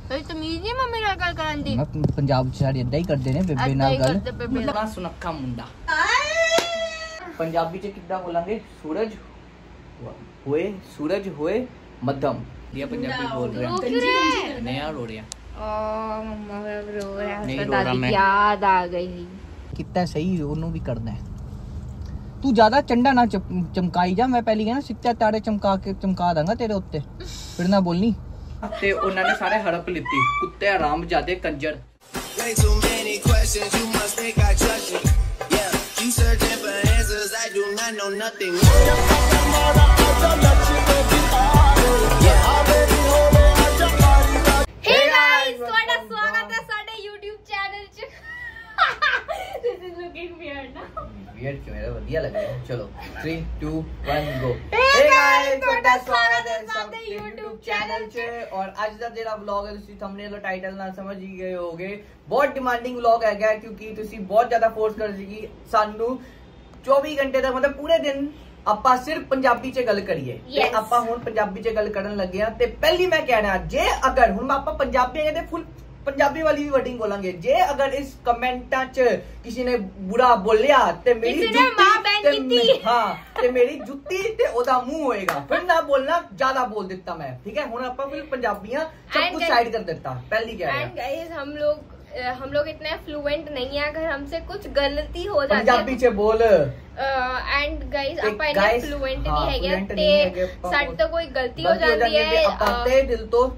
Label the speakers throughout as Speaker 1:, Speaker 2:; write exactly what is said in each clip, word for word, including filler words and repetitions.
Speaker 1: ਤਮੀਜ਼ ਨਹੀਂ ਮੰਮੀ ਨਾਲ ਗੱਲ ਕਰਨ ਦੀ।
Speaker 2: ਮੈਂ ਪੰਜਾਬ ਚ ਸਾਰੇ ਇਦਾਂ ਹੀ ਕਰਦੇ ਨੇ ਬੇਬੇ ਨਾਲ ਗੱਲ। ਮਤਲਬ ਸੁਨੱਖਾ ਮੁੰਡਾ ਪੰਜਾਬੀ ਚ ਕਿੱਦਾਂ ਬੋਲਾਂਗੇ? ਸੂਰਜ ਹੋਏ, ਸੂਰਜ ਹੋਏ ਮੱਧਮ। ਇਹ ਪੰਜਾਬੀ ਬੋਲ ਰਹੇ हैं। नहीं यार रो रही है।
Speaker 1: ओ मम्मा रो रहा है।
Speaker 2: नहीं रो रहा मैं।
Speaker 1: याद आ गई।
Speaker 2: कितना सही ਉਹਨੂੰ ਵੀ ਕਰਨਾ ਹੈ। ਤੂੰ ਜ਼ਿਆਦਾ ਚੰਡਾ ਨਾ ਚਮਕਾਈ ਜਾ। ਮੈਂ ਪਹਿਲੀ ਕਹਿੰਦਾ ਸਿੱਧਾ ਤਾੜੇ ਚਮਕਾ ਕੇ ਚਮਕਾ ਦਾਂਗਾ ਤੇਰੇ ਉੱਤੇ, ਫਿਰ ਨਾ ਬੋਲਨੀ। ਤੇ ਉਹਨਾਂ ਨੇ ਸਾਰੇ ਹੜਪ ਲਿੱਤੀ ਕੁੱਤੇ ਆਰਾਮ ਜਾਦੇ ਕੰਜਰ। Weird क्यों है? बढ़िया लग रहा है। चलो three two one go। Hey guys, ਤੁਹਾਡਾ ਸਵਾਗਤ ਹੈ ਸਾਡੇ YouTube ਚੈਨਲ 'ਚ। ਔਰ ਅੱਜ ਦਾ ਜਿਹੜਾ ਵਲੌਗ ਹੈ ਤੁਸੀਂ ਥੰਬਨੇਲ ਔਰ ਟਾਈਟਲ ਨਾਲ ਸਮਝ ਹੀ ਗਏ ਹੋਗੇ। ਬਹੁਤ ਡਿਮਾਂਡਿੰਗ ਵਲੌਗ ਹੈਗਾ ਕਿਉਂਕਿ ਤੁਸੀਂ ਬਹੁਤ ਜ਼ਿਆਦਾ ਫੋਰਸ ਕਰ ਰਹੇ ਸੀ ਸਾਨੂੰ ਚੌਵੀ ਘੰਟੇ ਦਾ ਮਤਲਬ ਪੂਰੇ ਦਿਨ ਆਪਾਂ ਸਿਰਫ ਪੰਜਾਬੀ 'ਚ ਗੱਲ ਕਰੀਏ। ਤੇ ਆਪਾਂ ਹੁਣ ਪੰਜਾਬੀ 'ਚ ਗੱਲ ਕਰਨ ਲੱਗੇ ਆ। ਤੇ ਪਹਿਲੀ ਮੈਂ ਕਹਿਣਾ ਜੇ ਅਗਰ ਹੁਣ ਆਪਾਂ ਪੰਜਾਬੀ ਹੈਗੇ ਤੇ ਫੁੱਲ पंजाबी वाली भी वर्डिंग बोलेंगे। जे अगर इस कमेंटा च किसी ने बुरा बोलिया ते मेरी जुत्ती हाँ ते मेरी जुत्ती ते ओदा मुंह होएगा। फिर ना बोलना ज्यादा बोल देता मैं। ठीक है हुन अपन फिर पंजाबियां सब कुछ साइड कर देता। पहली क्या है गाइस हम लोग हम लोग इतने फ्लुएंट नहीं है। अगर हमसे कुछ गलती हो जाती है पंजाबी च बोल एंड गाइस अपन इतने फ्लुएंट नहीं है ते साड तो कोई गलती हो जाती है अपन ते दिल तो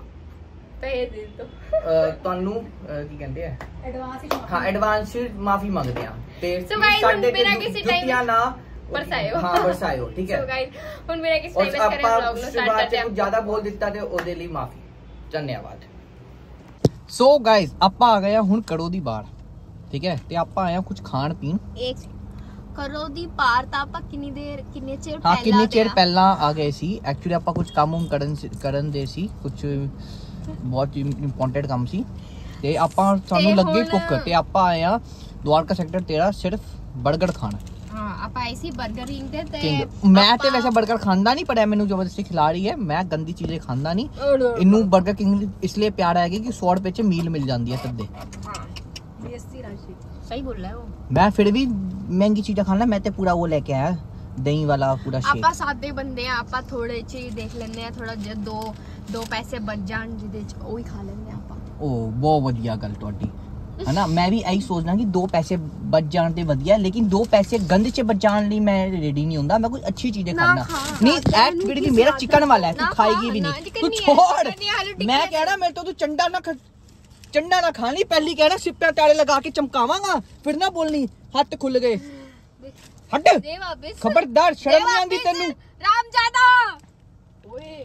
Speaker 2: ਤੁਹਾਨੂੰ ਕੀ ਕਹਿੰਦੇ ਆ ਐਡਵਾਂਸ ਹਾਂ ਐਡਵਾਂਸ ਮਾਫੀ ਮੰਗਦੇ ਆ। ਤੇ ਸਾਡੇ ਤੇ ਜੁੱਤੀਆਂ ਨਾ ਬਰਸਾਇਓ ਹਾਂ ਬਰਸਾਇਓ। ਠੀਕ ਹੈ ਸੋ ਗਾਇਸ ਹੁਣ ਮੇਰਾ ਕਿਸ ਟਾਈਮ ਇਸ ਕਰੇ ਵਲੌਗ ਨੂੰ ਸਟਾਰਟ ਕਰਦੇ ਆ। ਕੁਝ ਜ਼ਿਆਦਾ ਬੋਲ ਦਿੱਤਾ ਤੇ ਉਹਦੇ ਲਈ ਮਾਫੀ। ਧੰਨਵਾਦ। ਸੋ ਗਾਇਸ ਆਪਾਂ ਆ ਗਏ ਆ ਹੁਣ ਕਰੋ ਦੀ ਬਾਹਰ। ਠੀਕ ਹੈ ਤੇ ਆਪਾਂ ਆਏ ਆ ਕੁਝ ਖਾਣ ਪੀਣ। ਇੱਕ ਕਰੋ ਦੀ ਪਾਰ ਤਾਂ ਆਪਾਂ ਕਿੰਨੀ ਦੇਰ ਕਿੰਨੇ ਚਿਰ ਪਹਿਲਾਂ ਹਾਂ ਕਿੰਨੇ ਚਿਰ ਪਹਿਲਾਂ ਆ ਗਏ ਸੀ। ਐਕਚੁਅਲੀ ਆਪਾਂ ਕੁਝ ਕੰਮ ਕਰਨ ਕਰਨ ਦੇ ਸੀ ਕੁਝ ਬਹੁਤ ਇੰਪੋਰਟੈਂਟ ਕੰਮ ਸੀ ਤੇ ਆਪਾਂ ਸਾਨੂੰ ਲੱਗੇ ਭੁੱਖ ਤੇ ਆਪਾਂ ਆਏ ਆ ਦਵਾਰਕਾ ਸੈਕਟਰ ਤੇਰਾਂ ਸਿਰਫ 버ਗਰ ਖਾਣਾ। ਹਾਂ ਆਪਾਂ ਆਏ ਸੀ 버ਗਰ ਕਿੰਗ ਤੇ ਤੇ ਮੈਂ ਤੇ ਵੈਸੇ 버ਗਰ ਖਾਂਦਾ ਨਹੀਂ ਪਰ ਮੈਨੂੰ ਜ਼ਬਰਦਸਤੀ ਖਿਲਾ ਰਹੀ ਹੈ। ਮੈਂ ਗੰਦੀ ਚੀਜ਼ੇ ਖਾਂਦਾ ਨਹੀਂ। ਇਹਨੂੰ 버ਗਰ ਕਿੰਗ ਇਸ ਲਈ ਪਿਆਰ ਆਏਗਾ ਕਿ ਸੌ ਰੁਪਏ ਚ ਮੀਲ ਮਿਲ ਜਾਂਦੀ ਹੈ ਤੱਦੇ। ਬੇਇੱਜ਼ਤੀ ਰਾਸ਼ੀ ਸਹੀ ਬੋਲ ਰਿਹਾ ਉਹ। ਮੈਂ ਫਿਰ ਵੀ ਮਹਿੰਗੀ ਚੀਜ਼ਾਂ ਖਾਣਾ। ਮੈਂ ਤੇ ਪੂਰਾ ਉਹ ਲੈ ਕੇ ਆਇਆ ਦਹੀਂ ਵਾਲਾ ਪੂਰਾ ਸ਼ੇਕ। ਆਪਾਂ ਸਾਦੇ ਬੰਦੇ ਆ ਆਪਾਂ ਥੋੜੇ ਚ ਦੇਖ ਲੈਂਦੇ ਆ ਥੋੜਾ ਜਿਹਾ ਦੋ ਦੋ ਪੈਸੇ ਬਚ ਜਾਣ ਜਿਹਦੇ ਚ ਉਹ ਹੀ ਖਾ ਲੈਂਦੇ ਆਪਾਂ। ਉਹ ਬਹੁਤ ਵਧੀਆ ਗੱਲ ਤੁਹਾਡੀ ਹੈ ਨਾ। ਮੈਂ ਵੀ ਇਹੀ ਸੋਚਦਾ ਕਿ ਦੋ ਪੈਸੇ ਬਚ ਜਾਣ ਤੇ ਵਧੀਆ ਲੇਕਿਨ ਦੋ ਪੈਸੇ ਗੰਦ ਚ ਬਚਾਉਣ ਲਈ ਮੈਂ ਰੈਡੀ ਨਹੀਂ ਹੁੰਦਾ। ਮੈਂ ਕੋਈ ਅੱਛੀ ਚੀਜ਼ ਖਾਣਾ ਨਹੀਂ। ਐਟ ਵੀਡੀਓ ਦੀ ਮੇਰਾ ਚਿਕਨ ਵਾਲਾ ਹੈ ਤੂੰ ਖਾਏਗੀ ਵੀ ਨਹੀਂ। ਤੂੰ ਛੋੜ ਮੈਂ ਕਹਿਣਾ ਮੇਰੇ ਤੋਂ ਤੂੰ ਚੰਡਾ ਨਾ ਚੰਡਾ ਨਾ ਖਾ ਲਈ। ਪਹਿਲੀ ਕਹਿਣਾ ਸਿੱਪਿਆਂ ਤਾਲੇ ਲਗਾ ਕੇ ਚਮਕਾਵਾਂਗਾ ਫਿਰ ਨਾ ਬੋਲਣੀ ਹੱਥ ਖੁੱਲ ਗਏ। ਹਟ ਖਬਰਦਾਰ ਸ਼ਰਮ ਨਹੀਂ ਆਉਂਦੀ ਤੈਨੂੰ ਰਾਮਜ਼ਾਦਾ ਓਏ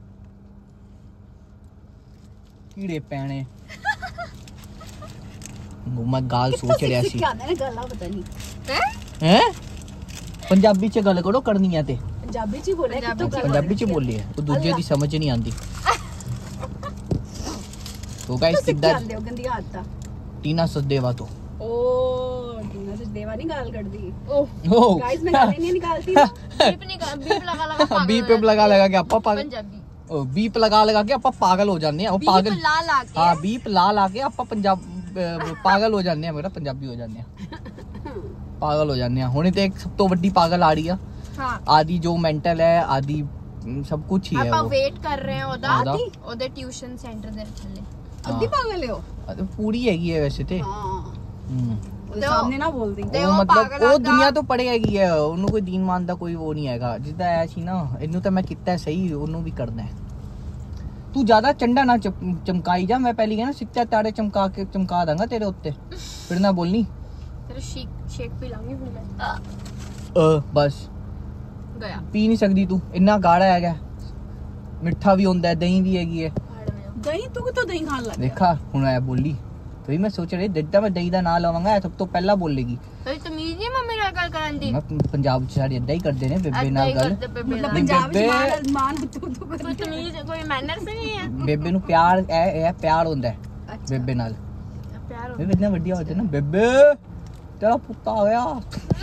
Speaker 2: ਕੀੜੇ ਪੈਣੇ। ਮੈਂ ਗਾਲ ਸੋਚ ਰਿਹਾ ਸੀ ਗੱਲਾਂ ਪਤਾ ਨਹੀਂ ਹੈ ਪੰਜਾਬੀ ਚ ਗੱਲ ਕਰੋ ਕਰਨੀ ਆ ਤੇ ਪੰਜਾਬੀ ਚ ਬੋਲੇ ਪੰਜਾਬੀ ਚ ਬੋਲੀ ਹੈ ਉਹ ਦੂਜੇ ਦੀ ਸਮਝ ਨਹੀਂ ਆਉਂਦੀ। तो गाइस किधर आंदे हो गंदी आदत टीना सचदेवा तो ओ टीना सचदेवा नहीं गाल कटदी ओ गाइस मैं गाली नहीं निकालती बीप निकाल बीप लगा लगा पागल बीप लगा लगा के आपा पंजाबी ओ बीप लगा लगा के आपा पागल हो जाने ओ पागल ला ला के हां बीप ला ला के आपा पंजाब पागल हो जाने मेरा पंजाबी हो जाने पागल हो जाने हुणे ते एक सब तो बड़ी पागल आ रही है हां आदि जो मेंटल है आदि सब कुछ ही है वो वेट कर रहे हैं ओदा ओदे ट्यूशन सेंटर दे थल्ले ਅੱਧੀ ਪਾਗਲ ਲਿਓ ਪੂਰੀ ਹੈਗੀ ਹੈ ਵੈਸੇ ਤੇ ਹਾਂ ਉਹਦੇ ਸਾਹਮਣੇ ਨਾ ਬੋਲਦੀ ਉਹ ਮਤਲਬ ਉਹ ਦੁਨੀਆ ਤੋਂ ਪੜੇ ਹੈਗੀ ਹੈ। ਉਹਨੂੰ ਕੋਈ ਦੀਨ ਮਾਨ ਦਾ ਕੋਈ ਉਹ ਨਹੀਂ ਹੈਗਾ। ਜਿੱਦਾਂ ਐ ਸੀ ਨਾ ਇਹਨੂੰ ਤਾਂ ਮੈਂ ਕੀਤਾ ਸਹੀ ਉਹਨੂੰ ਵੀ ਕਰਨਾ ਹੈ। ਤੂੰ ਜ਼ਿਆਦਾ ਚੰਡਾ ਨਾ ਚਮਕਾਈ ਜਾ। ਮੈਂ ਪਹਿਲੀ ਕਹਿੰਦਾ ਸਿੱਧਾ ਤਾੜੇ ਚਮਕਾ ਕੇ ਚਮਕਾ ਦਾਂਗਾ ਤੇਰੇ ਉੱਤੇ ਫਿਰ ਨਾ ਬੋਲਨੀ। ਤੇਰੇ ਸ਼ੇਕ ਸ਼ੇਕ ਪੀ ਲਾਂਗੀ ਹੁਣ ਮੈਂ ਅ ਬਸ ਗਿਆ ਪੀ ਨਹੀਂ ਸਕਦੀ ਤੂੰ ਇੰਨਾ ਗਾੜਾ ਹੈਗਾ। ਮਿੱਠਾ ਵੀ ਹੁੰਦਾ ਦਹੀਂ ਵੀ ਹੈਗੀ ਹੈ। ਦਹੀਂ ਤੂੰ ਕਿਤੋਂ ਦਹੀਂ ਖਾਣ ਲੱਗ ਦੇਖਾ ਹੁਣ ਆ ਬੋਲੀ ਤੇ ਮੈਂ ਸੋਚ ਰਿਹਾ ਜਿੱਦਾਂ ਮੈਂ ਦਹੀਂ ਦਾ ਨਾਂ ਲਵਾਂਗਾ ਸਭ ਤੋਂ ਪਹਿਲਾਂ ਬੋਲੇਗੀ। ਤੇਰੀ ਤਮੀਜ਼ ਨਹੀਂ ਮੰਮੀ ਨਾਲ ਗੱਲ ਕਰਨ ਦੀ। ਮੈਂ ਪੰਜਾਬ ਚ ਸਾਰੇ ਇਦਾਂ ਹੀ ਕਰਦੇ ਨੇ ਬੇਬੇ ਨਾਲ ਗੱਲ ਮਤਲਬ ਪੰਜਾਬ ਚ ਮਾਨ ਤੂੰ ਤੂੰ ਕੋਈ ਤਮੀਜ਼ ਕੋਈ ਮੈਨਰਸ ਨਹੀਂ ਹੈ। ਬੇਬੇ ਨੂੰ ਪਿਆਰ ਇਹ ਇਹ ਪਿਆਰ ਹੁੰਦਾ ਹੈ ਬੇਬੇ ਨਾਲ ਪਿਆਰ ਹੁੰਦਾ। ਬੇਬੇ ਇਤਨਾ ਵੱਡੀਆ ਹੋਤੇ ਨਾ ਬੇਬੇ ਤੇਰਾ ਪੁੱਤਾ ਆ ਗਿਆ।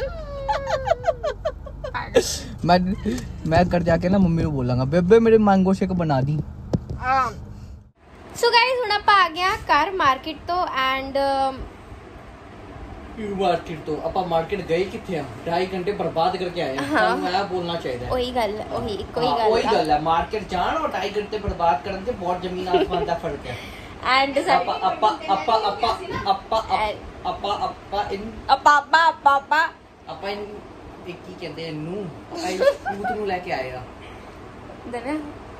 Speaker 2: ਮੈਂ ਮੈਂ ਕਰ ਜਾ ਕੇ ਨਾ ਮੰਮੀ ਨੂੰ ਬੋਲਾਂਗਾ ਬੇਬੇ ਮੇਰੇ ਮੈਂਗੋ ਸ਼ੇਕ ਬਣਾ ਦੀ।
Speaker 3: ਸੋ ਗਾਇਸ ਹੁਣ ਆਪਾਂ ਆ ਗਏ ਘਰ ਮਾਰਕੀਟ ਤੋਂ ਐਂਡ
Speaker 2: ਮਾਰਕੀਟ ਤੋਂ ਆਪਾਂ ਮਾਰਕੀਟ ਗਏ ਕਿੱਥੇ ਆ ਢਾਈ ਘੰਟੇ ਬਰਬਾਦ ਕਰਕੇ ਆਏ ਹਾਂ ਸਾਨੂੰ ਇਹ ਬੋਲਣਾ ਚਾਹੀਦਾ ਹੈ
Speaker 3: ਉਹੀ ਗੱਲ ਉਹੀ ਕੋਈ ਗੱਲ
Speaker 2: ਉਹੀ ਗੱਲ ਹੈ ਮਾਰਕੀਟ ਜਾਣ ਔਰ ਢਾਈ ਘੰਟੇ ਬਰਬਾਦ ਕਰਨ 'ਚ ਬਹੁਤ ਜ਼ਮੀਨ ਆਸਮਾਨ ਦਾ ਫਰਕ ਹੈ
Speaker 3: ਐਂਡ
Speaker 2: ਆਪਾਂ ਆਪਾਂ ਆਪਾਂ ਆਪਾਂ ਆਪਾਂ ਆਪਾਂ ਆਪਾਂ ਇਨ
Speaker 3: ਆਪਾਂ ਆਪਾਂ ਆਪਾਂ ਆਪਾਂ
Speaker 2: ਆਪਾਂ ਇਹ ਕੀ ਕਹਿੰਦੇ ਇਹਨੂੰ ਆਈ ਸੂਤ ਨੂੰ ਲੈ ਕੇ ਆਏ ਆ
Speaker 3: ਦਨਾ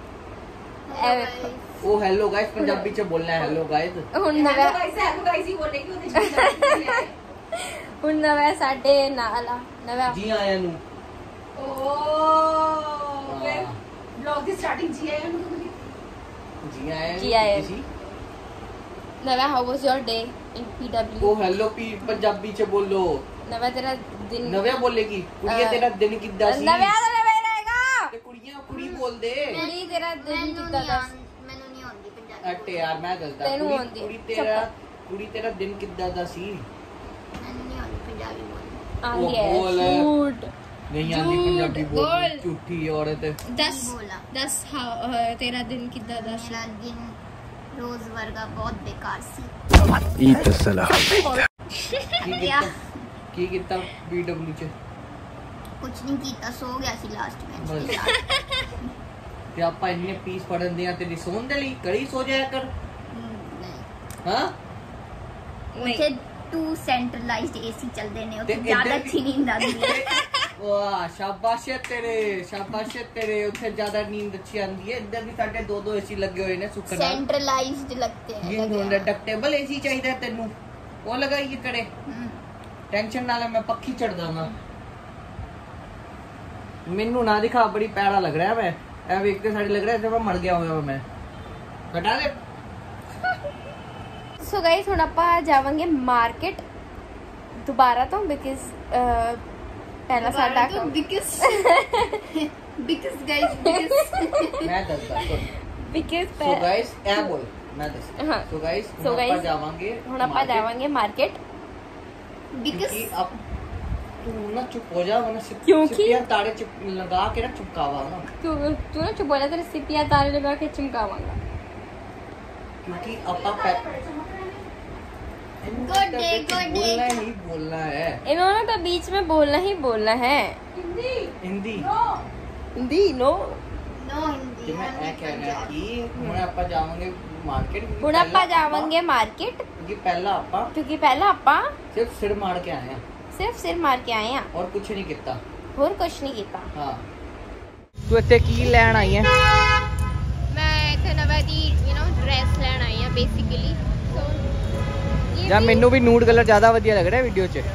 Speaker 2: ਉਹ ਹੈਲੋ ਗਾਇਸ ਪੰਜਾਬੀ 'ਚ ਬੋਲਣਾ ਹੈ ਹੈਲੋ ਗਾਇਸ
Speaker 3: ਹੁਣ ਨਵਾਂ
Speaker 4: ਗਾਇਸ ਹੈਲੋ ਗਾਇਸ ਹੀ ਬੋਲੇਗੀ ਉਹਦੇ
Speaker 3: ਹੁਣ ਨਵਾਂ ਸਾਡੇ ਨਾਲ ਆ ਨਵਾਂ
Speaker 2: ਜੀ ਆਇਆਂ ਨੂੰ
Speaker 4: ਓ ਫਿਰ ਵਲੌਗ ਦੀ ਸਟਾਰਟਿੰਗ ਜੀ ਆਇਆਂ ਨੂੰ
Speaker 2: ਜੀ ਆਇਆਂ
Speaker 3: ਜੀ ਆਇਆਂ ਨਵਾਂ how was your day in ਪੀਡਬਲਿਊ
Speaker 2: ਉਹ ਹੈਲੋ ਪੀ ਪੰਜਾਬੀ 'ਚ ਬੋਲੋ
Speaker 3: ਨਵਾਂ ਤੇਰਾ ਦਿਨ
Speaker 2: ਨਵਾਂ ਬੋਲੇਗੀ ਕੁੜੀਏ ਤੇਰਾ ਦਿਨ ਕਿੱਦਾਂ ਸੀ
Speaker 3: ਨਵਾਂ ਤਾਂ ਨਵਾਂ ਰਹੇਗਾ
Speaker 2: ਤੇ ਕੁੜੀਆਂ ਕੁੜੀ ਬੋਲਦੇ
Speaker 3: ਕੁੜੀ ਤੇਰਾ ਦਿਨ ਕਿੱਦਾਂ ਦਾ
Speaker 1: ਮੈਨੂੰ ਨਹੀਂ ਆਉਂਦੀ ਪੰਜਾਬੀ
Speaker 2: ਅੱਟੇ ਯਾਰ ਮੈਂ ਗਲਤ
Speaker 3: ਤੈਨੂੰ
Speaker 2: ਕੁੜੀ
Speaker 3: ਆਉਂਦੀ।
Speaker 2: ਕੁੜੀ ਤੇਰਾ ਕੁੜੀ ਤੇਰਾ ਦਿਨ ਕਿੱਦਾਂ ਦਾ ਸੀ
Speaker 1: ਮੈਨੂੰ ਨਹੀਂ ਆਉਂਦੀ ਪੰਜਾਬੀ ਬੋਲਣੀ
Speaker 3: ਆਂਦੀ
Speaker 2: ਉਹ ਬੋਲ।
Speaker 3: ਹੈ ਝੂਠ
Speaker 2: ਨਹੀਂ ਆਂਦੀ ਪੰਜਾਬੀ
Speaker 3: ਬੋਲ।
Speaker 2: ਬੋਲ ਝੂਠੀ ਔਰਤ
Speaker 3: ਦਸ
Speaker 1: ਬੋਲਾ
Speaker 3: ਦਸ ਤੇਰਾ ਦਿਨ ਕਿੱਦਾਂ ਦਾ ਸੀ
Speaker 1: ਮੇਰਾ ਦਿਨ ਰੋਜ਼ ਵਰਗਾ ਬਹੁਤ ਬੇਕਾਰ ਸੀ
Speaker 2: ਕੀ ਕੀਤਾ ਕੀ ਕੀਤਾ ਬੀਡਬਲਯੂ 'ਚ
Speaker 1: ਕੁਝ ਨਹੀਂ ਕੀਤਾ ਸੋ ਗਿਆ ਸੀ ਲਾਸਟ
Speaker 2: ਬਸ।
Speaker 1: ਵਿੱਚ
Speaker 2: ਤੇ ਆਪਾਂ ਇੰਨੇ ਪੀਸ ਪੜਨ ਦੇ ਆ ਤੇ ਸੌਣ ਦੇ ਲਈ ਕੜੀ ਸੋ ਜਾਇਆ ਕਰ
Speaker 1: ਨਹੀਂ
Speaker 2: ਹਾਂ
Speaker 1: ਉੱਥੇ ਟੂ ਸੈਂਟਰਲਾਈਜ਼ਡ ਏਸੀ ਚੱਲਦੇ ਨੇ ਉੱਥੇ
Speaker 2: ਤੇ
Speaker 1: ਜ਼ਿਆਦਾ
Speaker 2: ਇੱਧਰ ਵੀ-
Speaker 1: ਅੱਛੀ ਨੀਂਦ ਆਉਂਦੀ ਹੈ
Speaker 2: ਵਾਹ ਸ਼ਾਬਾਸ਼ ਏ ਤੇਰੇ ਸ਼ਾਬਾਸ਼ ਏ ਤੇਰੇ ਉੱਥੇ ਜ਼ਿਆਦਾ ਨੀਂਦ ਅੱਛੀ ਆਉਂਦੀ ਹੈ ਇੱਧਰ ਵੀ ਸਾਡੇ ਦੋ ਦੋ ਏਸੀ ਲੱਗੇ ਹੋਏ ਨੇ ਸੁੱਖ ਨਾਲ
Speaker 1: सेंट्रलाइज्ड लगते हैं
Speaker 2: ਇਹ ਹੁਣ ਡਕਟੇਬਲ ਏਸੀ ਚਾਹੀਦਾ ਹੈ ਤੈਨੂੰ ਉਹ ਲਗਾਈਏ ਕਰੇ
Speaker 1: हम्म,
Speaker 2: ਟੈਨਸ਼ਨ ਨਾਲ ਮੈਂ ਪੱਖੀ ਚੜਦਾ ਨਾ ਮੈਨੂੰ ਨਾ ਦਿਖਾ ਬੜੀ ਪੈੜਾ ਲੱਗ ਰਿਹਾ ਮੈਂ ਇਹ ਵੇਖ ਕੇ ਸਾਡੇ ਲੱਗ ਰਿਹਾ ਜਿਵੇਂ ਮਰ ਗਿਆ ਹੋਇਆ ਮੈਂ ਹਟਾ ਦੇ
Speaker 3: ਸੋ ਗਾਇਸ ਹੁਣ ਆਪਾਂ ਜਾਵਾਂਗੇ ਮਾਰਕੀਟ ਦੁਬਾਰਾ ਤੋਂ ਬਿਕਾਜ਼ ਪਹਿਲਾ ਸਾਡਾ
Speaker 1: because because guys because
Speaker 2: ਮੈਂ ਦੱਸਦਾ
Speaker 3: ਬਿਕਾਜ਼
Speaker 2: ਸੋ ਗਾਇਸ ਇਹ ਬੋਲ ਮੈਂ ਦੱਸ
Speaker 3: ਹਾਂ।
Speaker 2: ਸੋ ਗਾਇਸ
Speaker 3: So
Speaker 2: ਹੁਣ ਆਪਾਂ
Speaker 3: guys,
Speaker 2: ਜਾਵਾਂਗੇ
Speaker 3: ਹੁਣ ਆਪਾਂ ਜਾਵਾਂਗੇ ਮਾਰਕੀਟ
Speaker 1: because
Speaker 2: क्योंकि अब तू ना चुप हो जा वरना सिप
Speaker 3: क्योंकि?
Speaker 2: सिपियां तारे चुप लगा के ना चुपकावा ना
Speaker 3: ਤੂੰ ਤੂੰ ਨਾ ਚੁੱਪ ਬੋਲਿਆ ਤੇਰੇ ਸਿੱਪੀਆਂ ਤਾਰੇ ਲਗਾ ਕੇ ਚਮਕਾਵਾਂਗਾ
Speaker 2: क्योंकि अपा पे
Speaker 1: Good day, good day.
Speaker 2: बोलना ही बोलना है
Speaker 3: इन्होंने तो बीच में बोलना ही बोलना है
Speaker 4: Hindi
Speaker 2: Hindi
Speaker 4: no
Speaker 3: Hindi no
Speaker 1: no hindi
Speaker 2: कि मैं
Speaker 1: हमें
Speaker 2: ए कह रहा
Speaker 1: पंजाबी।
Speaker 2: कि ਹੁਣ ਆਪਾਂ ਜਾਵਾਂਗੇ ਮਾਰਕੀਟ
Speaker 3: ਹੁਣ ਆਪਾਂ ਜਾਵਾਂਗੇ ਮਾਰਕੀਟ
Speaker 2: क्योंकि पहला ਆਪਾਂ
Speaker 3: ਕਿਉਂਕਿ ਪਹਿਲਾਂ ਆਪਾਂ
Speaker 2: सिर्फ सिर मार के आए हैं
Speaker 3: ਸਿਰਫ ਸਿਰ ਮਾਰ ਕੇ ਆਏ ਆ
Speaker 2: और कुछ नहीं किया
Speaker 3: ਹੋਰ ਕੁਝ ਨਹੀਂ ਕੀਤਾ
Speaker 2: हाँ तू ਇੱਥੇ ਕੀ ਲੈਣ ਆਈ ਹੈ
Speaker 3: ਮੈਂ ਇੱਕ ਨਵਾਂ ਦੀ ਯੂ نو ਡਰੈਸ ਲੈਣ ਆਈ ਆ ਬੇਸਿਕਲੀ ਸੋ
Speaker 2: ਜਾਂ ਮੈਨੂੰ ਵੀ ਨੂਡ ਕਲਰ ਜ਼ਿਆਦਾ ਵਧੀਆ ਲੱਗ ਰਿਹਾ ਵੀਡੀਓ 'ਚ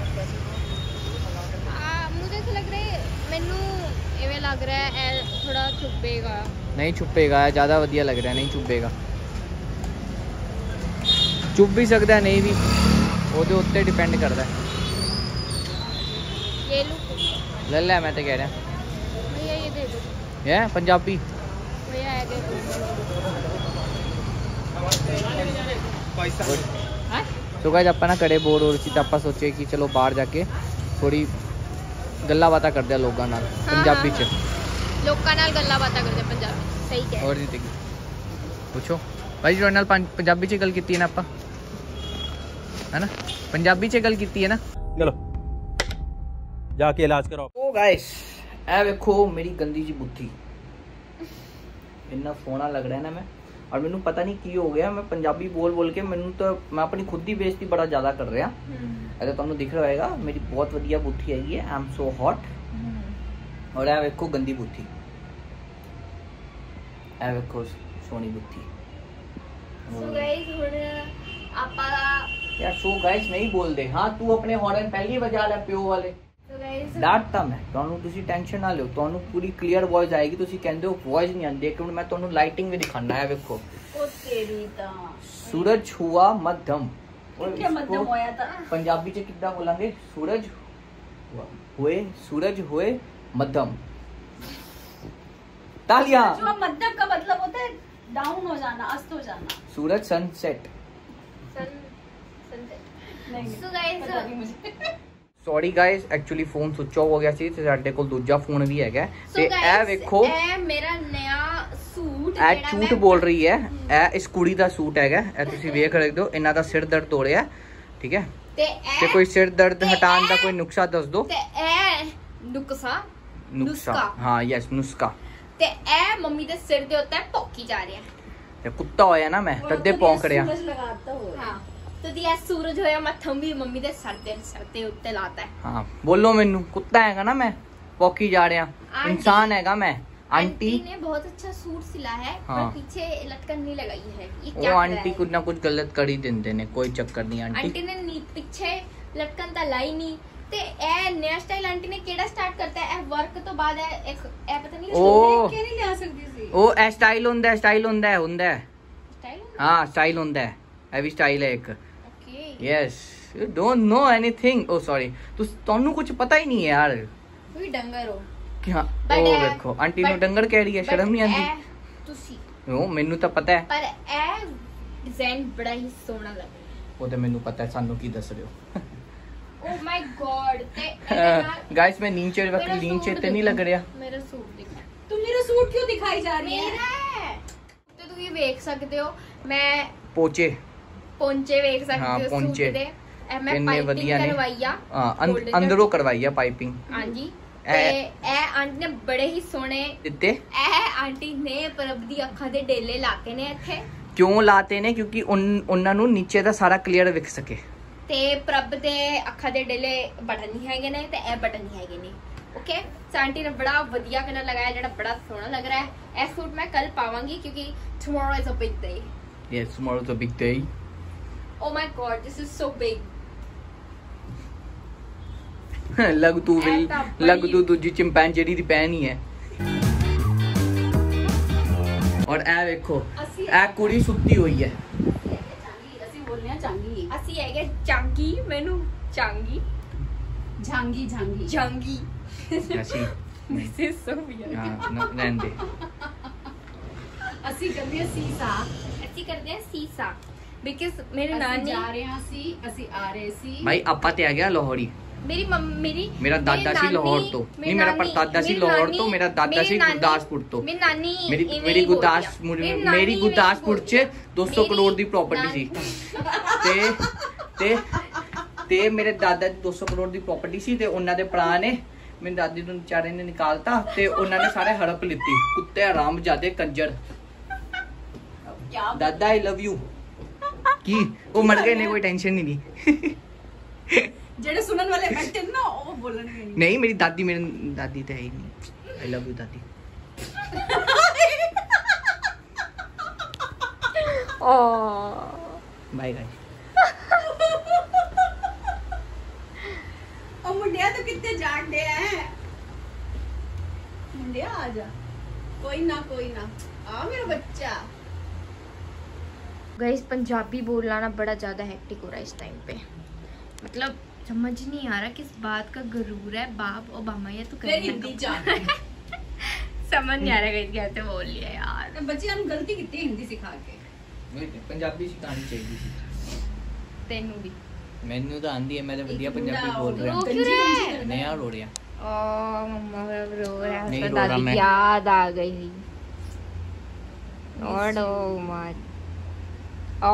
Speaker 3: मुझे ऐसा लग रहा है ਮੈਨੂੰ ਐਵੇਂ ਲੱਗ ਰਿਹਾ ਹੈ ਥੋੜਾ ਚੁੱਪੇਗਾ
Speaker 2: नहीं छुपेगा ज़्यादा ਵਧੀਆ ਲੱਗ ਰਿਹਾ नहीं छुपेगा चुप भी सकता है नहीं भी ਉਹਦੇ ਉੱਤੇ ਡਿਪੈਂਡ ਕਰਦਾ ਹੈ
Speaker 3: ये लुक
Speaker 2: ਲੈ ਲੈ ਮੈਂ ਤੇ ਕਹਿ ਰਿਹਾ
Speaker 3: भैया ये दे दो
Speaker 2: ਹੈ ਪੰਜਾਬੀ
Speaker 3: भैया ये दे दो हाँ
Speaker 2: ਸੋ ਗਾਇਸ ਆਪਾਂ ਨਾ ਕੜੇ ਬੋਰ ਹੋ ਰਹੀ ਸੀ ਤਾਂ ਆਪਾਂ ਸੋਚੇ ਕਿ ਚਲੋ ਬਾਹਰ ਜਾ ਕੇ ਥੋੜੀ ਗੱਲਾਂ ਬਾਤਾਂ ਕਰਦੇ ਆ ਲੋਕਾਂ ਨਾਲ ਪੰਜਾਬੀ ਚ
Speaker 3: ਲੋਕਾਂ ਨਾਲ ਗੱਲਾਂ ਬਾਤਾਂ ਕਰਦੇ ਪੰਜਾਬੀ ਸਹੀ ਕਹਿ
Speaker 2: ਹੋਰ ਜੀ ਪੁੱਛੋ ਭਾਈ ਜੀ ਨਾਲ ਪੰਜਾਬੀ ਚ ਗੱਲ ਕੀਤੀ ਹੈ ਨਾ ਆਪਾਂ ਹੈ ਨਾ ਪੰਜਾਬੀ ਚ ਗੱਲ ਕੀਤੀ ਹੈ ਨਾ
Speaker 5: चलो जाके इलाज कराओ
Speaker 2: ਉਹ ਗਾਇਸ ਇਹ ਵੇਖੋ ਮੇਰੀ ਗੰਦੀ ਜੀ ਬੁੱਧੀ ਇੰਨਾ ਸੋਹਣਾ ਲੱਗ ਰਿਹਾ ਨਾ ਮੈਂ और ਮੈਨੂੰ ਪਤਾ ਨਹੀਂ ਕੀ ਹੋ ਗਿਆ ਮੈਂ ਪੰਜਾਬੀ ਬੋਲ ਬੋਲ ਕੇ ਮੈਨੂੰ ਤਾਂ ਮੈਂ ਆਪਣੀ ਖੁਦ ਦੀ ਬੇਇੱਜ਼ਤੀ ਬੜਾ ਜ਼ਿਆਦਾ ਕਰ ਰਿਹਾ ਅਗਰ ਤੁਹਾਨੂੰ ਦਿਖ ਰਿਹਾ ਹੋਏਗਾ ਮੇਰੀ ਬਹੁਤ ਵਧੀਆ ਬੁੱਧੀ ਹੈਗੀ ਹੈ ਆਈ ਐਮ ਸੋ ਹੌਟ ਔਰ ਇਹ ਵੇਖੋ ਗੰਦੀ ਬੁੱਧੀ ਇਹ ਵੇਖੋ ਸੋਹਣੀ ਬੁੱਧੀ
Speaker 3: ਸੋ ਗਾਇਸ ਹੁਣ ਆਪਾਂ
Speaker 2: यार सो गाइस नहीं बोल दे हाँ तू अपने हॉर्न पहली बजा ले प्यो वाले
Speaker 3: ਸੋ ਗਾਇਸ
Speaker 2: डांटता मैं ਤੁਹਾਨੂੰ ਤੁਸੀਂ ਟੈਨਸ਼ਨ ਨਾ ਲਿਓ ਤੁਹਾਨੂੰ ਪੂਰੀ ਕਲੀਅਰ ਵੌਇਸ ਆਏਗੀ ਤੁਸੀਂ ਕਹਿੰਦੇ ਹੋ ਵੌਇਸ ਨਹੀਂ ਆਉਂਦੀ ਕਿ ਮੈਂ ਤੁਹਾਨੂੰ ਲਾਈਟਿੰਗ ਵੀ ਦਿਖਾਣਾ ਹੈ ਵੇਖੋ
Speaker 4: ਉਹ ਤੇਰੀ ਤਾਂ
Speaker 2: सूरज हुआ मध्यम
Speaker 4: ਕਿੱਥੇ ਮੱਧਮ ਹੋਇਆ ਤਾਂ
Speaker 2: पंजाबी ਚ ਕਿੱਦਾਂ ਬੋਲਾਂਗੇ सूरज हुए सूरज हुए मध्यम तालियां
Speaker 4: जो मध्यम का मतलब होता है डाउन हो जाना अस्त हो जाना
Speaker 2: sorry guys, actually phone switch off ਹੋ ਗਿਆ ਸੀ ਤੇ ਸਾਡੇ ਕੋਲ ਦੂਜਾ ਫੋਨ ਵੀ ਹੈਗਾ ਤੇ ਇਹ ਵੇਖੋ
Speaker 3: ਇਹ ਮੇਰਾ ਨਵਾਂ ਸੂਟ
Speaker 2: ਇਹ ਝੂਠ ਬੋਲ ਰਹੀ ਹੈ, ਇਹ ਇਸ ਕੁੜੀ ਦਾ ਸੂਟ ਹੈਗਾ, ਇਹ ਤੁਸੀਂ ਵੇਖ ਸਕਦੇ ਹੋ। ਇਹਨਾਂ ਦਾ ਸਿਰ ਦਰਦ ਹੋ ਰਿਹਾ, ਠੀਕ ਹੈ, ਤੇ ਕੋਈ ਸਿਰ ਦਰਦ ਹਟਾਉਣ ਦਾ ਕੋਈ ਨੁਕਸਾ ਦੱਸ ਦੋ।
Speaker 3: ਤੇ ਇਹ ਨੁਕਸਾ
Speaker 2: ਨੁਕਸਾ ਹਾਂ, ਯੈਸ ਨੁਸਖਾ।
Speaker 3: ਤੇ ਇਹ ਮੰਮੀ ਦੇ ਸਿਰ ਦੇ ਉੱਤੇ ਭੌਂਕੀ ਜਾ ਰਿਹਾ
Speaker 2: ਤੇ ਕੁੱਤਾ ਹੋਇਆ ਨਾ ਮੈਂ ਤੱਦੇ ਭੌਂਕ ਰਿਹਾ।
Speaker 3: ਹਾਂ ਤੇ ਦੀ ਇਹ ਸੂਰਜ ਹੋਇਆ ਮੈਂ ਥੰਬੀ ਮੰਮੀ ਦੇ ਸਰ ਦੇ ਸਿਰ ਦੇ ਉੱਤੇ ਲਾਤਾ ਹੈ।
Speaker 2: ਹਾਂ ਬੋਲੋ ਮੈਨੂੰ, ਕੁੱਤਾ ਹੈਗਾ ਨਾ ਮੈਂ, ਭੌਂਕੀ ਜਾ ਰਿਹਾ, इंसान हैगा मैं। आंटी
Speaker 3: ने बहुत अच्छा सूट सिला है,
Speaker 2: हाँ।
Speaker 3: पर पीछे लटकन नहीं लगाई है। ये
Speaker 2: वो
Speaker 3: क्या
Speaker 2: आंटी कुछ ना कुछ गलत कर ही देंदे ने, कोई चक्कर नहीं आंटी।
Speaker 3: आंटी ने नी, पीछे लटकन ता लाई नहीं ते ए नया स्टाइल आंटी ने केड़ा स्टार्ट करता है, ए वर्क तो बाद है एक ए पता नहीं
Speaker 2: ओ
Speaker 3: के नहीं ले सकदी सी
Speaker 2: ओ ए स्टाइल हुंदा है, स्टाइल हुंदा है हुंदा है
Speaker 3: स्टाइल
Speaker 2: हां स्टाइल हुंदा है, ए भी स्टाइल है एक।
Speaker 3: Okay
Speaker 2: yes you don't know anything. Oh sorry तू तन्नू कुछ पता ही नहीं है यार,
Speaker 3: कोई डंगर हो
Speaker 2: क्या।
Speaker 3: But,
Speaker 2: ओ
Speaker 3: uh,
Speaker 2: देखो आंटी नु
Speaker 3: but-
Speaker 2: डंगर कह रही है, शर्म नहीं आंदी।
Speaker 3: तुसी
Speaker 2: ओ मेनू तो पता है,
Speaker 3: पर ए डिजाइन बड़ा ही सोहना लग रहा है।
Speaker 2: वो तो मेनू पता है, सानू की दस रहे हो।
Speaker 3: ओ माय गॉड ते ਇਹਦੇ ਨਾਲ
Speaker 2: गाइस मैं नीचे वक्त
Speaker 3: मेरा
Speaker 2: नीचे
Speaker 3: सूट
Speaker 2: ते नहीं
Speaker 3: देखो,
Speaker 2: लग रहा।
Speaker 3: मेरा सूट दिखा,
Speaker 4: तुम मेरा सूट क्यों दिखाई जा रही है?
Speaker 3: मेरा है ਤੇ ਤੁਸੀਂ ਵੇਖ ਸਕਦੇ ਹੋ ਮੈਂ
Speaker 2: पोचे
Speaker 3: ਪੌਂਚੇ ਵੇਖ ਸਕਦੇ
Speaker 2: ਹਾਂ,
Speaker 3: ਹੋ
Speaker 2: ਪੌਂਚੇ।
Speaker 3: ਸੂਟ ਦੇ ਇਹ ਮੈਂ
Speaker 2: ਕਿੰਨੇ
Speaker 3: ਪਾਈਪਿੰਗ
Speaker 2: ਵਧੀਆ ਨੇ।
Speaker 3: ਕਰਵਾਈ ਆ
Speaker 2: हां
Speaker 3: golden ਦੇ
Speaker 2: अंदरों करवाई है पाइपिंग।
Speaker 3: ਹਾਂਜੀ
Speaker 2: ਐ-
Speaker 3: ਤੇ ਇਹ ਆਂਟੀ ਨੇ ਬੜੇ ਹੀ ਸੋਹਣੇ
Speaker 2: ਦਿੱਤੇ
Speaker 3: ਇਹ ਆਂਟੀ ਨੇ ਪ੍ਰਭ ਦੀ ਅੱਖਾਂ ਦੇ ਡੇਲੇ ਲਾਤੇ ਨੇ ਇੱਥੇ,
Speaker 2: ਕਿਉਂ ਲਾਤੇ ਨੇ? ਕਿਉਂਕਿ ਉਨ- ਉਹਨਾਂ ਨੂੰ ਨੀਚੇ ਦਾ ਸਾਰਾ ਕਲੀਅਰ ਵਿਖ ਸਕੇ।
Speaker 3: ਤੇ ਪ੍ਰਭ ਦੇ ਅੱਖਾਂ ਦੇ ਡੇਲੇ ਬਟਨ ਨਹੀਂ ਹੈਗੇ ਨੇ ਤੇ ਇਹ ਬਟਨ ਨਹੀਂ ਹੈਗੇ ਨੇ। ਓਕੇ ਸੋ ਆਂਟੀ ਨੇ ਬੜਾ ਵਧੀਆ ਕਲਰ ਲਗਾਇਆ ਜਿਹੜਾ ਬੜਾ ਸੋਹਣਾ ਲੱਗ ਰਿਹਾ ਹੈ। ਇਹ ਸੂਟ ਮੈਂ ਕੱਲ ਪਾਵਾਂਗੀ ਕਿਉਂਕਿ tomorrow is a big day.
Speaker 2: Yes, tomorrow's a big day.
Speaker 3: Oh my god, this is so big.
Speaker 2: ਲੱਗ ਤੂੰ ਵੀ
Speaker 3: ਐ ਤਾਂ ਬੜੀ-
Speaker 2: ਲੱਗ ਤੂੰ ਦੂਜੀ ਚਿੰਪੈਂਜੀ ਦੀ ਭੈਣ ਹੀ ਹੈ। ਔਰ ਇਹ ਵੇਖੋ ਇਹ ਕੁੜੀ ਸੁੱਤੀ ਹੋਈ ਹੈ।
Speaker 4: ਅਸੀਂ ਬੋਲਨੇ ਆ ਚਾਂਗੀ,
Speaker 3: ਅਸੀਂ ਹੈਗੇ ਚਾਂਗੀ, ਮੈਨੂੰ ਚਾਂਗੀ
Speaker 4: झांगी झांगी
Speaker 3: ਚਾਂਗੀ
Speaker 2: ਅਸੀਂ
Speaker 3: this is so weird.
Speaker 2: ਹਾਂ ਨਾ ਰਹਿੰਦੇ।
Speaker 4: ਅਸੀਂ ਕਹਿੰਦੇ ਆ ਸੀਸਾ,
Speaker 3: ਅਸੀਂ ਕਰਦੇ ਹਾਂ ਸੀਸਾ ਬਿਕਾਜ਼ ਮੇਰੇ
Speaker 4: ਅਸੀਂ
Speaker 3: ਨਾਨੀ
Speaker 4: ਜਾ ਰਹੇ ਹਾਂ ਸੀ, ਅਸੀਂ ਆ ਰਹੇ ਸੀ।
Speaker 2: ਭਾਈ ਆਪਾਂ ਤੇ ਆ ਗਿਆ ਲਾਹੌਰੀ।
Speaker 3: ਮੇਰੀ ਮੰਮੀ ਮੇਰੀ
Speaker 2: ਮੇਰਾ ਦਾਦਾ ਸੀ ਲਾਹੌਰ ਤੋਂ, ਨਹੀਂ ਮੇਰਾ ਪੜਦਾਦਾ ਸੀ ਲਾਹੌਰ ਤੋਂ, ਮੇਰਾ ਦਾਦਾ ਸੀ ਗੁਰਦਾਸਪੁਰ ਤੋਂ।
Speaker 3: ਮੇਰੀ ਨਾਨੀ
Speaker 2: ਮੇਰੀ ਮੇਰੀ ਗੁਰਦਾਸਪੁਰ ਮੇਰੀ ਗੁਰਦਾਸਪੁਰ ਚ ਦੋ ਸੌ ਕਰੋੜ ਦੀ ਪ੍ਰਾਪਰਟੀ ਸੀ ਤੇ ਤੇ ਤੇ ਮੇਰੇ ਦਾਦਾ ਦੀ ਦੋ ਸੌ ਕਰੋੜ ਦੀ ਪ੍ਰਾਪਰਟੀ ਸੀ ਤੇ ਉਹਨਾਂ ਦੇ ਭਰਾ ਨੇ ਮੇਰੀ ਦਾਦੀ ਨੂੰ ਵਿਚਾਰੇ ਨੇ ਨਿਕਾਲਤਾ ਤੇ ਉਹਨਾਂ ਨੇ ਸਾਰੇ ਹੜਪ ਲਿੱਤੀ। ਕੁੱਤੇ ਹਰਾਮਜ਼ਾਦੇ ਕੰਜਰ। ਦਾਦਾ ਆਈ ਲਵ ਯੂ। ਕੀ ਉਹ ਮਰ ਗਏ ਨੇ, ਕੋਈ ਟੈਨਸ਼ਨ ਨਹੀਂ ਦੀ।
Speaker 4: ਜਿਹੜੇ ਸੁਣਨ ਵਾਲੇ ਬੈਠੇ ਨਾ ਉਹ ਬੋਲਣਗੇ ਨਹੀਂ।
Speaker 2: ਨਹੀਂ ਮੇਰੀ ਦਾਦੀ ਮੇਰੀ ਦਾਦੀ ਤਾਂ ਹੈ ਹੀ ਨਹੀਂ। ਆਈ ਲਵ ਯੂ ਦਾਦੀ।
Speaker 3: Oh
Speaker 2: bye guys.
Speaker 4: ਉਹ ਮੁੰਡਿਆ ਤੂੰ ਕਿੱਥੇ ਜਾਣਦੇ ਐ? ਮੁੰਡਿਆ ਆ ਜਾ, ਕੋਈ ਨਾ ਕੋਈ ਨਾ, ਆ ਮੇਰਾ ਬੱਚਾ।
Speaker 3: गाइस पंजाबी बोलना ना बड़ा ज़्यादा हेक्टिक हो रहा है इस टाइम पे, मतलब समझ नहीं आ रहा किस बात का गरूर है बाप ओबामा या तो
Speaker 4: फिर हिंदी जान
Speaker 3: समझ नहीं आ रहा गाइस कैसे बोल लिया यार।
Speaker 4: ਬੱਚਿਆਂ ਨੂੰ ਗਲਤੀ ਕੀਤੀ ਹਿੰਦੀ ਸਿਖਾ ਕੇ।
Speaker 2: ਪੰਜਾਬੀ ਸਿਖਾਣੀ ਚਾਹੀਦੀ ਸੀ
Speaker 3: तेनू भी
Speaker 2: ਮੈਨੂੰ ਤਾਂ ਆਂਦੀ ਹੈ, ਮੈਂ ਤਾਂ ਵਧੀਆ ਪੰਜਾਬੀ ਬੋਲ ਰਿਹਾ।
Speaker 3: रो क्यों रहा है?
Speaker 2: ਨਹੀਂ ਆ ਰੋ ਰਿਹਾ।
Speaker 3: ओ मम्मा रो रहा है,
Speaker 2: नहीं
Speaker 3: उसको
Speaker 2: रो रहा
Speaker 3: दादी
Speaker 2: मैं।
Speaker 3: की याद आ गई। और ओ मत ओ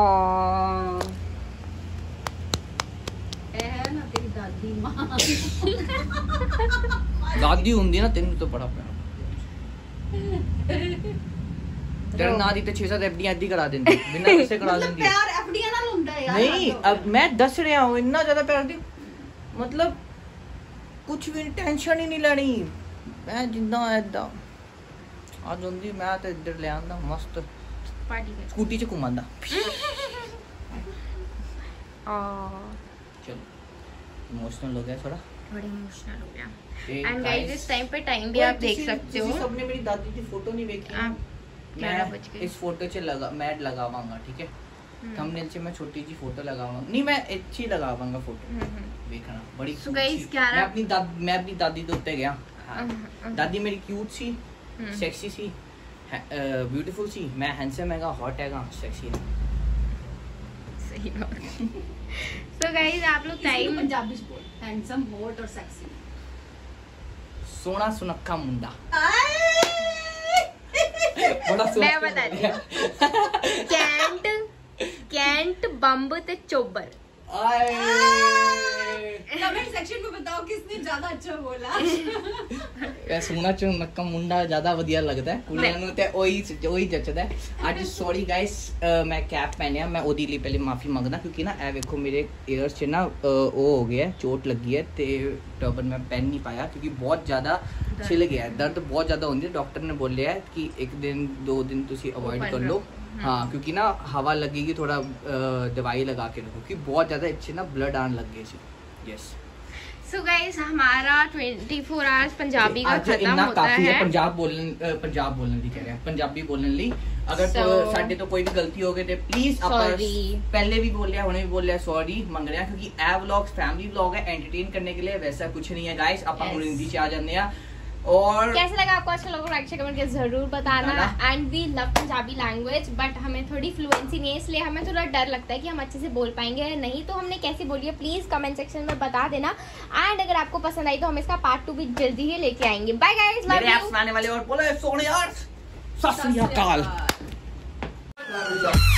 Speaker 4: ਇਹ ਹੈ ਨਾ ਤੇਰੀ ਦਾਦੀ ਮਾਂ।
Speaker 2: ਦਾਦੀ ਹੁੰਦੀ ਨਾ ਤੈਨੂੰ ਤਾਂ ਬੜਾ ਪਿਆਰ। ਤੇਰੇ ਨਾਂ ਦੀ ਤੇ ਛੇ ਸੱਤ ਐਫਡੀਆਂ ਐਦੀ ਕਰਾ ਦਿੰਦੀ, ਬਿਨਾਂ ਕਿਸੇ ਕਰਾ ਦਿੰਦੀ।
Speaker 4: ਪਿਆਰ ਐਫਡੀਆਂ ਨਾਲ ਹੁੰਦਾ ਹੈ ਯਾਰ।
Speaker 2: ਨਹੀਂ ਅਬ ਮੈਂ ਦੱਸ ਰਿਹਾ ਹਾਂ ਇੰਨਾ ਜ਼ਿਆਦਾ ਪਿਆਰ ਦੀ, ਮਤਲਬ ਕੁਝ ਵੀ ਟੈਨਸ਼ਨ ਹੀ ਨਹੀਂ ਲੈਣੀ। ਮੈਂ ਜਿੰਦਾ ਐਦਾਂ ਅੱਜ ਹੁੰਦੀ ਮੈਂ ਤਾਂ ਇੱਧਰ ਲੈ ਆਂਦਾ ਮਸਤ
Speaker 3: पार्टी कर
Speaker 2: ਸਕੂਟੀ 'ਚ ਘੁੰਮਾਂਦਾ।
Speaker 3: ओ
Speaker 2: ਚਲੋ इमोशनल हो गया थोड़ा,
Speaker 3: थोड़ी इमोशनल हो गया।
Speaker 2: ए,
Speaker 3: एंड
Speaker 2: guys,
Speaker 3: गाइस इस टाइम पे टाइम भी आप देख सकते हो।
Speaker 2: सबने मेरी दादी की फोटो नहीं देखी।
Speaker 3: आप ग्यारह बज
Speaker 2: मैं
Speaker 3: गए।
Speaker 2: इस फोटो से लगा मैड लगावांगा, ठीक है। थंबनेल से मैं छोटी जी फोटो लगावांगा, नहीं मैं अच्छी लगावांगा फोटो, देखना बड़ी
Speaker 3: So
Speaker 2: cute
Speaker 3: guys,
Speaker 2: सी।
Speaker 3: ग्यारह-
Speaker 2: मैं अपनी दाद मैं अपनी दादी के उत्ते गया। हाँ।
Speaker 3: हम्म।
Speaker 2: दादी मेरी क्यूट सी, सेक्सी सी, ब्यूटीफुल सी। मैं हैंडसम हैगा, हॉट हैगा, सेक्सी है।
Speaker 3: सही बात। सो गाइस आप लोग टाइम
Speaker 4: पंजाबी बोल, हैंडसम, हॉट और सेक्सी।
Speaker 2: सोना सुनक्खा मुंडा।
Speaker 3: मैं बता दी कैंट कैंट बम्ब ते चोबर।
Speaker 4: कमेंट सेक्शन में बताओ किसने ज्यादा अच्छा बोला।
Speaker 2: ਇਹ ਸੋਨਾ ਚ ਨੱਕਾ ਮੁੰਡਾ ਜ਼ਿਆਦਾ ਵਧੀਆ ਲੱਗਦਾ ਹੈ ਕੁੜੀਆਂ ਨੂੰ ਤੇ ਉਹੀ ਉਹੀ ਜੱਚਦਾ ਹੈ। ਅੱਜ ਸੌਰੀ ਗਾਇਸ ਮੈਂ ਕੈਪ ਪਹਿਨਿਆ, ਮੈਂ ਉਹਦੀ ਲਈ ਪਹਿਲੇ ਮਾਫੀ ਮੰਗਦਾ ਕਿਉਂਕਿ ਨਾ ਇਹ ਵੇਖੋ ਮੇਰੇ ਈਅਰਸ 'ਚ ਨਾ ਉਹ ਹੋ ਗਿਆ, ਚੋਟ ਲੱਗੀ ਹੈ ਤੇ ਟਰਬਨ ਮੈਂ ਪਹਿਨ ਨਹੀਂ ਪਾਇਆ ਕਿਉਂਕਿ ਬਹੁਤ ਜ਼ਿਆਦਾ ਛਿਲ ਗਿਆ, ਦਰਦ ਬਹੁਤ ਜ਼ਿਆਦਾ ਹੁੰਦੀ ਹੈ। ਡਾਕਟਰ ਨੇ ਬੋਲਿਆ ਹੈ ਕਿ ਇੱਕ ਦਿਨ ਦੋ ਦਿਨ ਤੁਸੀਂ ਅਵੋਇਡ कर लो। हाँ क्योंकि ना हवा लगेगी, थोड़ा दवाई लगा के रखो क्योंकि बहुत ज़्यादा अच्छे ना ब्लड आने लग गए। यस
Speaker 3: सो गाइस हमारा चौबीस आवर्स पंजाबी का खत्म होता
Speaker 2: काफी
Speaker 3: है।
Speaker 2: है पंजाब बोलने पंजाब बोलने दी कह रहे हैं, पंजाबी बोलने ली अगर so, साडे तो कोई भी गलती हो गई तो प्लीज आप पहले भी बोल लिया, उन्हें भी बोल लिया, सॉरी मंग रहे हैं क्योंकि ए व्लॉग्स फैमिली व्लॉग है, एंटरटेन करने के लिए, वैसा कुछ नहीं है गाइस। आप हम हिंदी से आ जाते हैं। और
Speaker 3: कैसा लगा आपको? अच्छा लगा लाइक शेयर कमेंट करके जरूर बताना। And we love Punjabi language but हमें थोड़ी फ्लुएंसी नहीं है, इसलिए हमें थोड़ा डर लगता है कि हम अच्छे से बोल पाएंगे या नहीं, तो हमने कैसे बोली है प्लीज कमेंट सेक्शन में बता देना। एंड अगर आपको पसंद आई तो हम इसका पार्ट टू भी जल्दी ही लेके आएंगे। Bye guys, love you.
Speaker 2: आने वाले और बोले सोने यार सत श्री अकाल।